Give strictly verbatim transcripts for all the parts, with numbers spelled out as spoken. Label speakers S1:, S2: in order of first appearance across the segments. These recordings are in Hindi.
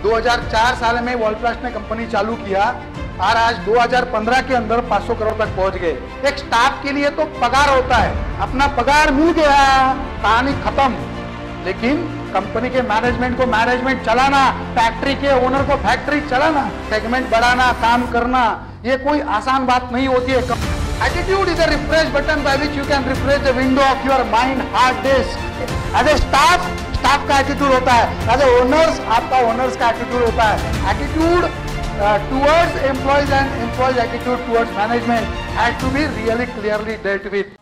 S1: दो हज़ार चार साल में वॉलप्लास्ट ने कंपनी चालू किया और आज दो हज़ार पंद्रह के अंदर पाँच सौ करोड़ तक पहुंच गए। एक स्टाफ के लिए तो पगार होता है, अपना पगार मिल गया, कहानी खत्म। लेकिन कंपनी के मैनेजमेंट को मैनेजमेंट चलाना, फैक्ट्री के ओनर को फैक्ट्री चलाना, सेगमेंट बढ़ाना, काम करना, ये कोई आसान बात नहीं होती है। Attitude is a refresh button by which you can refresh the window of your mind hard disk. As a staff, staff का एटीट्यूड होता है। एज ए ओनर्स, आपका ओनर्स का एटीट्यूड होता है। Attitude towards employees and employees attitude towards management has to be really clearly dealt with.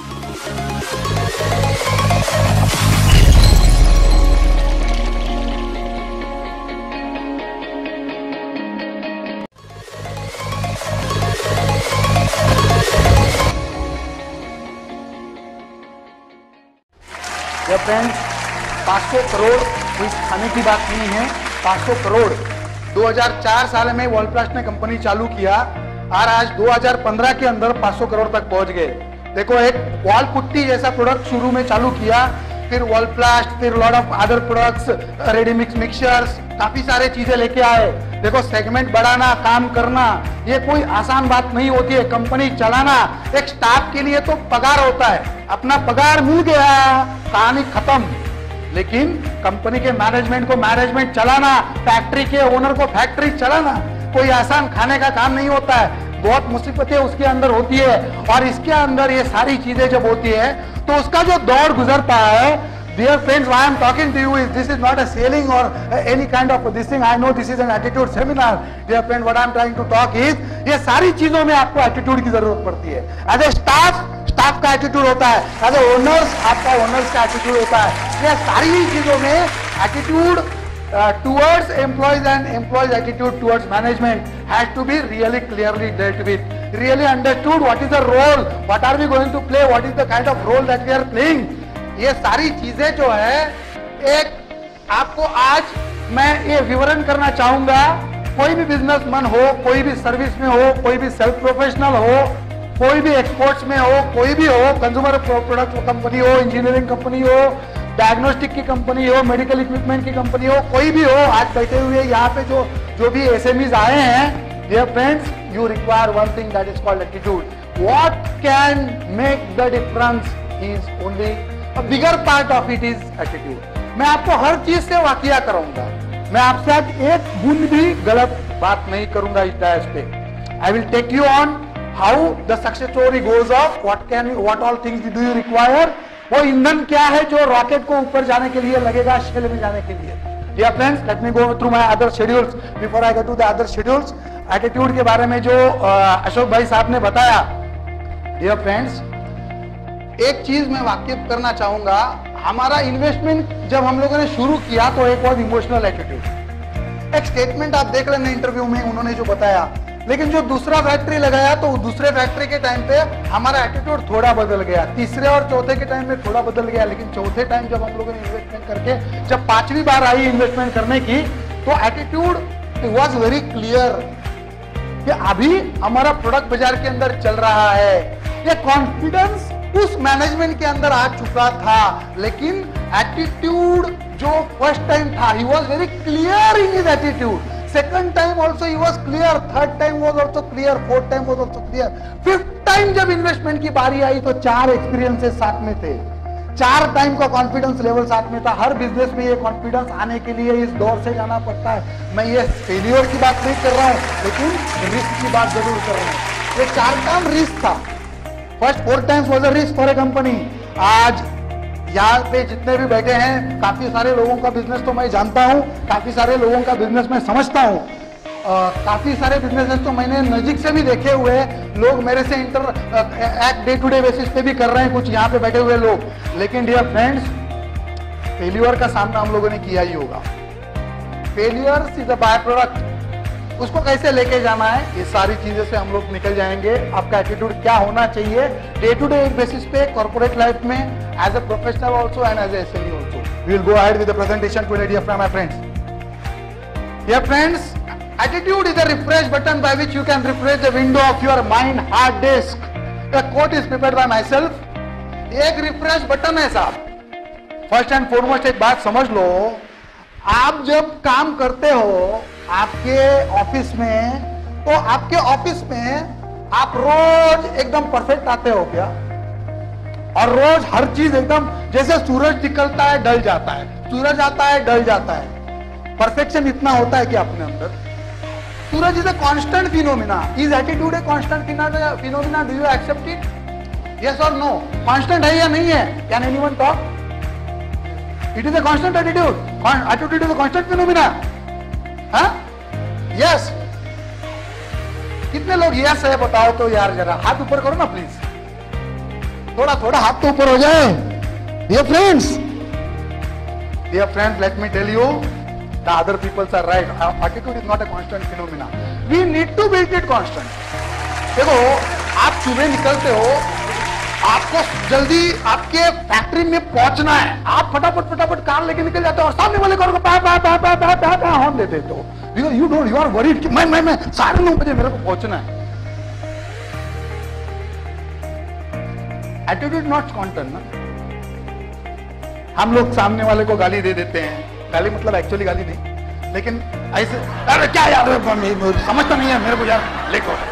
S1: Friends, पाँच सौ करोड़ कोई खाने की बात नहीं है। पाँच सौ करोड़ दो हज़ार चार साल में वॉलप्लास्ट ने कंपनी चालू किया और आज दो हज़ार पंद्रह के अंदर पाँच सौ करोड़ तक पहुंच गए। देखो, एक वॉल पुट्टी जैसा प्रोडक्ट शुरू में चालू किया, फिर वॉलप्लास्ट, फिर lot of other products, ready mix mixtures, काफी सारे चीजें लेके आए। देखो, सेगमेंट बढ़ाना, काम करना, ये कोई आसान बात नहीं होती है। कंपनी चलाना, एक स्टाफ के लिए तो पगार होता है, अपना पगार मिल गया, कहानी खत्म। लेकिन कंपनी के मैनेजमेंट को मैनेजमेंट चलाना, फैक्ट्री के ओनर को फैक्ट्री चलाना, कोई आसान खाने का काम नहीं होता है। बहुत मुसीबतें उसके अंदर होती है और इसके अंदर ये सारी चीजें जब होती है तो उसका जो दौर गुजरता है, dear friends, why I am talking to you is this is not a selling or any kind of this thing. I know this is an attitude seminar. Dear friend, what I am trying to talk is ये सारी चीजों में आपको एटीट्यूड की जरूरत पड़ती है। एज ए स्टाफ, स्टाफ का एटीट्यूड होता है। एज ए ओनर्स, आपका ओनर्स का एटीट्यूड होता है। ये सारी चीजों में attitude towards employees and employees attitude towards management has to be really clearly dealt with, really understood what is the role, what are we going to play, what is the kind of role that we are playing. ये सारी चीजें जो है, एक आपको आज मैं ये विवरण करना चाहूंगा। कोई भी बिजनेसमैन हो, कोई भी सर्विस में हो, कोई भी सेल्फ प्रोफेशनल हो, कोई भी एक्सपोर्ट्स में हो, कोई भी हो, कंज्यूमर प्रोडक्ट कंपनी हो, इंजीनियरिंग कंपनी हो, डायग्नोस्टिक की कंपनी हो, मेडिकल इक्विपमेंट की कंपनी हो, कोई भी हो, आज बैठे हुए यहाँ पे जो जो भी एसएमईज आए हैं, dear friends, you require one thing that is called attitude. What can make the difference is only A bigger part of it is attitude. मैं आपको हर चीज से वाकिया कराऊंगा। मैं आपसे आज एक बूंद भी गलत बात नहीं करूंगा इस डायस पे। I will take you on how the success story goes off. What can you, what all things do you require? वो ईंधन क्या है जो रॉकेट को ऊपर जाने के लिए लगेगा, शेल में जाने के लिए। Dear friends, let me go through my other schedules before I get to the other schedules. Attitude के बारे में जो अशोक भाई साहब ने बताया, dear friends, एक चीज मैं वाकिफ करना चाहूंगा। हमारा इन्वेस्टमेंट जब हम लोगों ने शुरू किया तो एक बहुत इमोशनल एटीट्यूड। एक स्टेटमेंट आप देख लेना इंटरव्यू में, उन्होंने जो बताया। लेकिन जो दूसरा फैक्ट्री लगाया तो दूसरे फैक्ट्री के टाइम पे हमारा एटीट्यूड थोड़ा बदल गया। तीसरे और चौथे के टाइम में थोड़ा बदल गया, लेकिन चौथे टाइम जब हम लोगों ने इन्वेस्टमेंट करके जब पांचवी बार आई इन्वेस्टमेंट करने की, तो एटीट्यूड वॉज वेरी क्लियर कि अभी हमारा प्रोडक्ट बाजार के अंदर चल रहा है। ये कॉन्फिडेंस उस मैनेजमेंट के अंदर आ चुका था, लेकिन एटीट्यूड जो फर्स्ट टाइम था, he was very clear in his attitude. Second time also he was clear, third time was also clear, fourth time was also clear. Fifth time जब इन्वेस्टमेंट की बारी आई तो चार एक्सपीरियंसेस साथ में थे, चार टाइम का कॉन्फिडेंस लेवल साथ में था। हर बिजनेस में ये कॉन्फिडेंस आने के लिए इस दौर से जाना पड़ता है। मैं ये फेलियर की बात नहीं कर रहा हूं, लेकिन रिस्क की बात जरूर कर रहा हूं। ये चार टाइम रिस्क था। First four times was a risk for a company. आज यहाँ पे जितने भी बैठे हैं, काफी सारे लोगों का बिजनेस तो मैं जानता हूँ, काफी सारे लोगों का बिजनेस मैं समझता हूँ, काफी सारे बिजनेसेस तो मैंने नजीक से भी देखे हुए हैं। लोग मेरे से interact day to day basis पे भी कर रहे हैं, कुछ यहाँ पे बैठे हुए लोग। लेकिन डियर फ्रेंड्स, फेलियर का सामना हम लोगों ने किया ही होगा। Failure is a by product. उसको कैसे लेके जाना है, ये सारी चीजें से हम लोग निकल जाएंगे। आपका एटीट्यूड क्या होना चाहिए डे टू डे बेसिस पे, कॉर्पोरेट लाइफ में, as a professional also and as SME also. We will go ahead with the presentation today, dear friend, my friends. Dear friends, attitude is a refresh button by which you can refresh the window of your mind hard disk. The quote is prepared by myself. एक रिफ्रेश बटन है साहब। फर्स्ट एंड फॉरमोस्ट एक बात समझ लो, आप जब काम करते हो आपके ऑफिस में, तो आपके ऑफिस में आप रोज एकदम परफेक्ट आते हो क्या? और रोज हर चीज एकदम, जैसे सूरज निकलता है ढल जाता है, सूरज आता है ढल जाता है, परफेक्शन इतना होता है कि अपने अंदर? Suraj is a constant phenomena. Is attitude a constant phenomena? Do you accept it? Yes और नो? कांस्टेंट है या नहीं है? Can anyone talk? It is a constant attitude. Attitude is a constant phenomena. हाँ? यस. कितने लोग यस है बताओ तो यार, जरा हाथ ऊपर करो ना प्लीज. थोड़ा थोड़ा हाथ तो ऊपर हो जाए. Dear friends, dear friends, let me tell you, the other peoples are right. Attitude is not a constant phenomena. We need to build it constant. देखो, आप सुबह निकलते हो, आपको जल्दी आपके फैक्ट्री में पहुंचना है, आप फटाफट फटाफट कार लेके निकल जाते हो और सामने वाले कार को पा पा पा पा पा पा पा हॉर्न दे देते हो. Because you don't, you are worried कि मैं मैं मैं साढ़े नौ बजे मेरे को पहुंचना है. Attitude not constant ना. हम लोग सामने वाले को गाली दे देते हैं. गाली मतलब एक्चुअली गाली नहीं, लेकिन ऐसे, अरे क्या यार समझता नहीं है मेरे को यार, लेट हो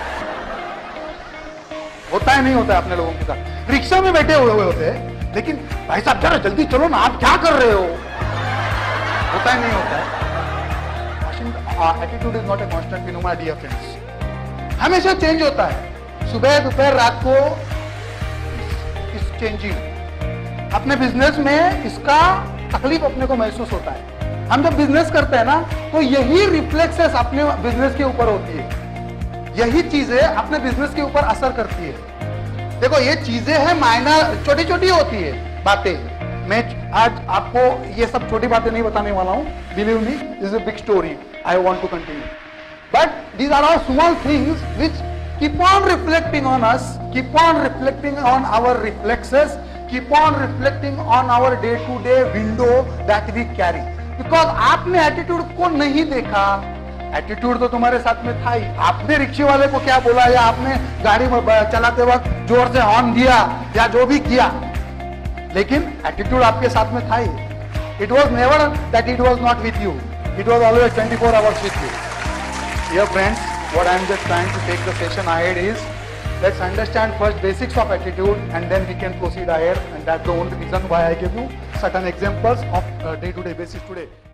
S1: होता है नहीं होता है अपने लोगों के साथ. रिक्शा में बैठे हुए होते हैं, लेकिन भाई साहब जरा जल्दी चलो ना, आप क्या कर रहे हो? होता है नहीं होता है. Attitude is not a constant phenomena dear friends. हमेशा चेंज होता है, सुबह दोपहर रात को इस चेंजिंग. अपने बिजनेस में इसका तकलीफ अपने को महसूस होता है. हम जब बिजनेस करते हैं ना, तो यही रिफ्लेक्सेस अपने बिजनेस के ऊपर होती है, यही चीजें अपने बिजनेस के ऊपर असर करती है. देखो ये चीजें हैं माइनर, छोटी छोटी होती है बातें. मैं आज आपको ये सब छोटी बातें नहीं बताने वाला हूं. Believe me, this is a big story. I want to continue, but these are all small things which keep on reflecting on us, keep on reflecting on our reflexes, keep on reflecting on our day to day window that we carry. Because आपने एटीट्यूड को नहीं देखा. एटीट्यूड तो तुम्हारे साथ में था ही. आपने रिक्शे वाले को क्या बोला, या आपने गाड़ी चलाते वक्त जोर से हॉर्न दिया या जो भी किया, लेकिन एटीट्यूड आपके साथ में था ही. It was never that it was not with you. It was always twenty-four hours with you. Dear friends, what I am just trying to take the session ahead is, let's understand first basics of attitude and then we can proceed ahead, and that's the only reason why I give you certain examples of uh, day-to-day basis today.